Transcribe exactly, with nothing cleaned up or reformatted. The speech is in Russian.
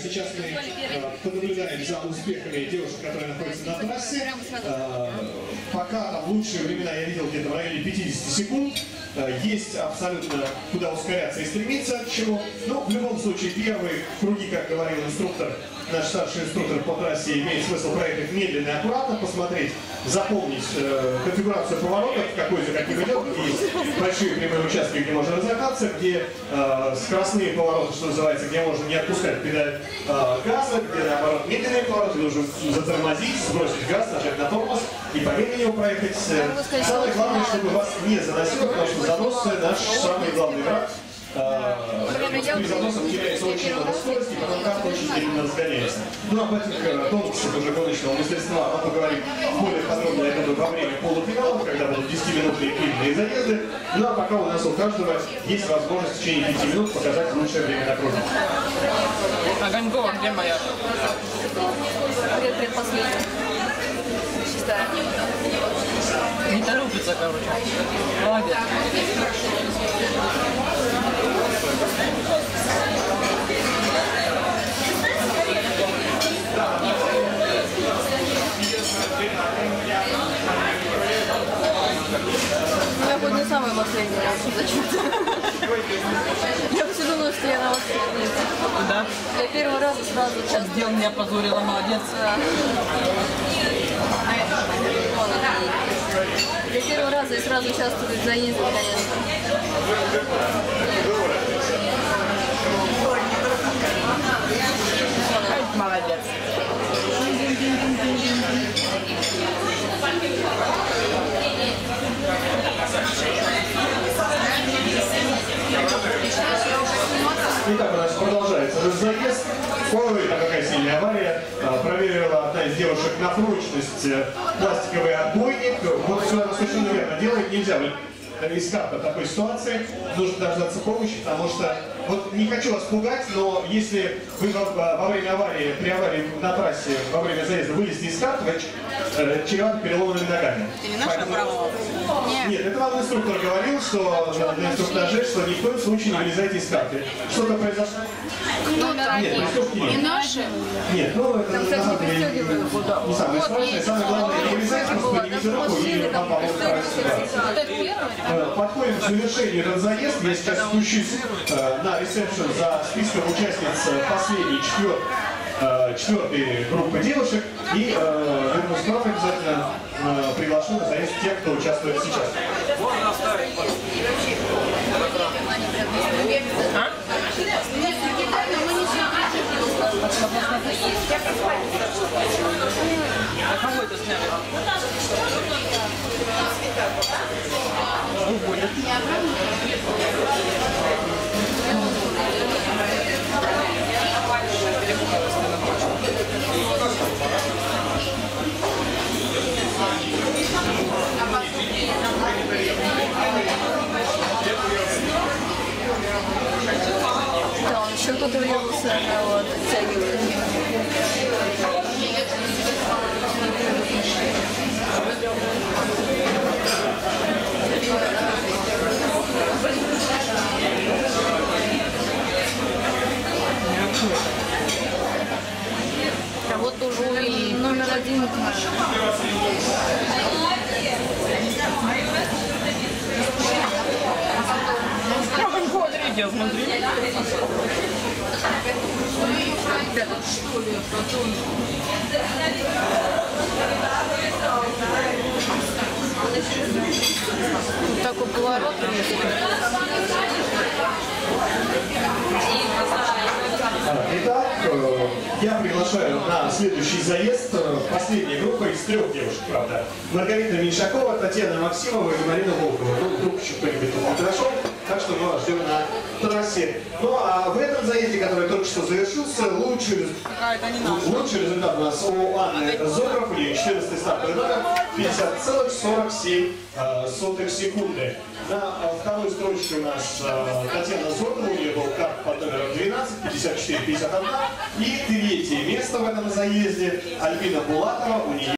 сейчас мы э, понаблюдаем за успехами девушек, которые находятся на трассе. Э, пока там лучшие времена я видел где-то в районе пятидесяти секунд. Э, есть абсолютно куда ускоряться и стремиться к чему. Но в любом случае первые круги, как говорил инструктор, наш старший инструктор по трассе, имеет смысл проехать медленно и аккуратно, посмотреть, запомнить э, конфигурацию поворотов, какой за каким идет. Есть большие прямые участки, где можно разогнаться, где э, скоростные повороты, что называется, где можно не отпускать педаль э, газа, где наоборот медленные повороты, нужно затормозить, сбросить газ, нажать на тормоз и помедленнее его проехать. Самое главное, чтобы вас не заносило, потому что занос наш самый главный враг. При заносах теряется очень много скорости, и потом карта очень сильно разгоняется. Ну, об этих тонкостях уже гоночного мастерства мы поговорим более подробно, я думаю, во время полуфинала, когда будут десятиминутные длинные заезды. Ну, а пока у нас у каждого есть возможность в течение пяти минут показать лучшее время на круге. Огонькова, где моя? Предпоследняя. Шестая. Не торопится, короче. Молодец. Я хоть не самая последняя, зачем-то. Я все думала, что я на последней. Да? Я первый раз сразу сейчас Сделал, меня позорила, молодец. Я первый раз и сразу участвую в заезде, конечно. Молодец. Итак, у нас продолжается заезд. Ой, какая сильная авария. Проверила одна из девушек на прочность пластиковый отбойник. Вот все совершенно верно делает. Нельзя из карты такой ситуации. Нужно дождаться помощи, потому что, вот не хочу вас пугать, но если вы во, во время аварии, при аварии на трассе, во время заезда вылезете из карты, вы э, чреваты переломанными ногами. Ты не наша правила? Нет. Нет, это вам инструктор говорил, что на инструктаже, что ни в коем случае не вылезайте из карты. Что-то произошло? Нет, приступки нет. Не наши? Нет, ну это там, на кстати, самом деле пристегивают. не самое страшное. Самое главное, не вылезать, просто поднимите руку и вам помогут ситуацию. Подходим к завершению этот заезд. Я сейчас спущусь э, на ресепшн за списком участниц последней четвер... э, четвертой группы девушек и э, вернусь к вам обязательно э, приглашу на заезд тех, кто участвует сейчас. А? А кого это сняли? Уходит. Да, он еще кто-то въелся, вот, оттягивает. А вот уже и номер один наш. Огонькова, третья, смотри. Что ли, потом... Вот такой поворот. Итак, я приглашаю на следующий заезд последняя группа из трех девушек, правда. Маргарита Меньшакова, Татьяна Максимова и Марина Волкова. Ну, вдруг еще кто-нибудь тут не подошел, так что мы вас ждем на трассе. Ну, а в этом заезде, который только что завершился, лучший, лучший результат у нас у Анны Зотов, у нее четырнадцатый стартовый номер, пятьдесят целых сорок семь сотых секунды. На второй строчке у нас Татьяна Зотова, у нее был карт под номером двенадцать, пятьдесят четыре пятьдесят один. И третье место в этом заезде Альбина Булатова, у нее